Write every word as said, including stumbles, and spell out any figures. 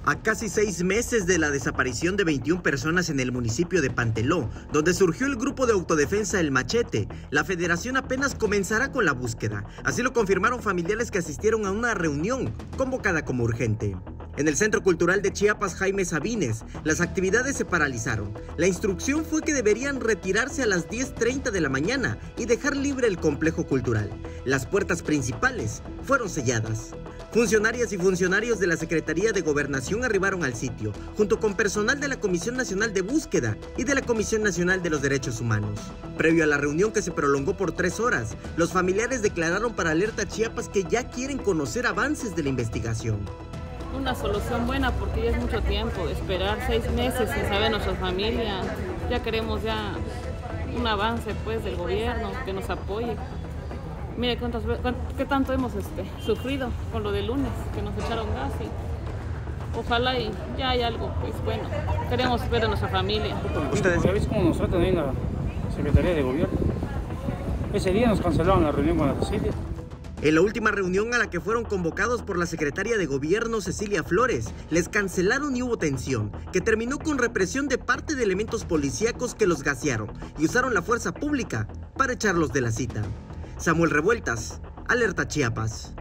A casi seis meses de la desaparición de veintiuna personas en el municipio de Panteló, donde surgió el grupo de autodefensa El Machete, la federación apenas comenzará con la búsqueda. Así lo confirmaron familiares que asistieron a una reunión convocada como urgente. En el Centro Cultural de Chiapas Jaime Sabines, las actividades se paralizaron. La instrucción fue que deberían retirarse a las diez treinta de la mañana y dejar libre el complejo cultural. Las puertas principales fueron selladas. Funcionarias y funcionarios de la Secretaría de Gobernación arribaron al sitio, junto con personal de la Comisión Nacional de Búsqueda y de la Comisión Nacional de los Derechos Humanos. Previo a la reunión, que se prolongó por tres horas, los familiares declararon para Alerta Chiapas que ya quieren conocer avances de la investigación. Una solución buena, porque ya es mucho tiempo, esperar seis meses sin saber nuestra familia. Ya queremos ya un avance pues del gobierno que nos apoye. Mire cuántas, qué tanto hemos este, sufrido con lo del lunes, que nos echaron gas, y ojalá y ya hay algo, pues bueno, queremos ver a nuestra familia. Ustedes ya ven cómo nos tratan ahí en la Secretaría de Gobierno. Ese día nos cancelaron la reunión con la Cecilia. En la última reunión a la que fueron convocados por la secretaria de Gobierno, Cecilia Flores, les cancelaron y hubo tensión, que terminó con represión de parte de elementos policíacos que los gasearon y usaron la fuerza pública para echarlos de la cita. Samuel Revueltas, Alerta Chiapas.